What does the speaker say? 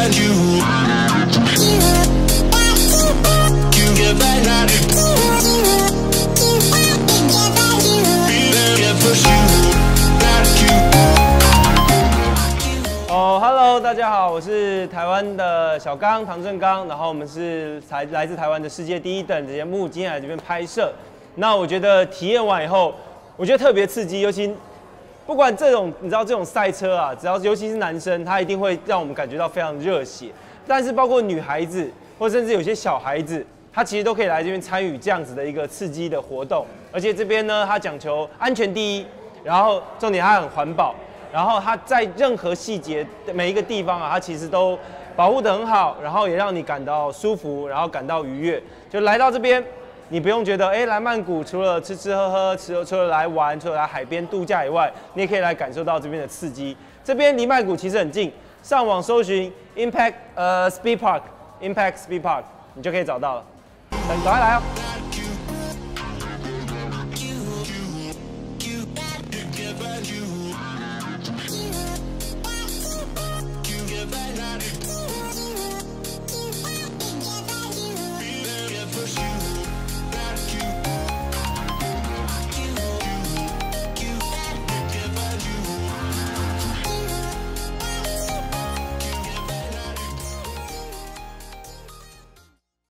find you. You get back now. Get push you. Not you. 哦 ，Hello， 大家好，我是台湾的小刚唐正刚，然后我们是来自台湾的世界第一等节目，今天来这边拍摄。那我觉得体验完以后，我觉得特别刺激，尤其不管这种你知道这种赛车啊，只要尤其是男生，他一定会让我们感觉到非常热血。但是包括女孩子，或甚至有些小孩子，他其实都可以来这边参与这样子的一个刺激的活动。而且这边呢，它讲求安全第一，然后重点它很环保。然后它在任何细节每一个地方啊，它其实都保护得很好，然后也让你感到舒服，然后感到愉悦。就来到这边，你不用觉得，来曼谷除了吃吃喝喝，除了来玩，除了来海边度假以外，你也可以来感受到这边的刺激。这边离曼谷其实很近，上网搜寻 Impact Speed Park， 你就可以找到了。赶快来哦！